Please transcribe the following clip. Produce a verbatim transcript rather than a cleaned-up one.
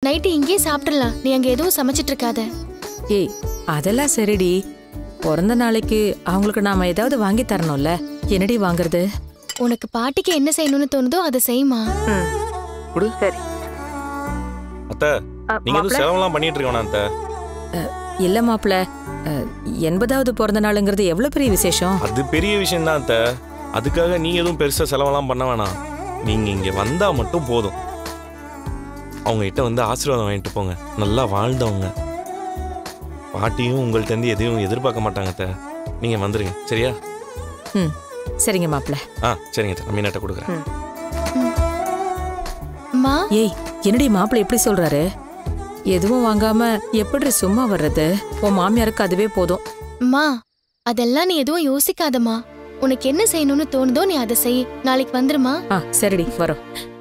Night இங்கேயே சாப்பிடலாம். நீ அங்க எதுவும் சமைச்சிட்டு இருக்காத. ஏய் அதெல்லாம் சரிடி. பிறந்த நாளைக்கு அவங்களுக்கு நாம ஏதாவது வாங்கி தரணும்ல. என்னடி வாங்குறது? உனக்கு பாட்டிக்கு என்ன செய்யணும்னு தோணுதோ அதை செய்யுமா. குடு. சரி அத்தை, நீங்க எதுவும் செலவெல்லாம் பண்ணிட்டு இருக்கோம் அத்தை? இல்ல மாப்பிள்ள, எண்பதாவது பிறந்த நாளுங்கிறது எவ்வளவு பெரிய விசேஷம். அது பெரிய விஷயம் தான் அத்தை. அதுக்காக நீங்க எதுவும் பெருசா செலவெல்லாம் பண்ண வேணாம். நீங்க இங்க வந்தா மட்டும் போதும். அவங்க கிட்ட வந்து ஆசீர்வாதம் வாங்கிட்டு போங்க. நல்லா வாழ்ந்தவங்க. பாட்டியும் உங்கள்ட்ட இருந்து எதையும் எதிர்பார்க்க மாட்டாங்க அத்தை. நீங்க வந்துருங்க சரியா? ம் சரிங்க மாப்பிள்ள. ஆ சரிங்க அத்தை, நான் மீனாட்ட கொடுக்குறேன். அம்மா. ஏய் என்னடி மாப்பிள்ள எப்படி சொல்றாரு? எதுவும் வாங்காம எப்படி சும்மா வர்றது? உன் மாமியாருக்கு அதுவே போதும். அம்மா அதெல்லாம் நீ எதுவும் யோசிக்காதம்மா. உனக்கு என்ன செய்யணும்னு தோணுதோ நீ அதை செய். நாளைக்கு வந்துருமா. ஆ சரிடி வரோம்.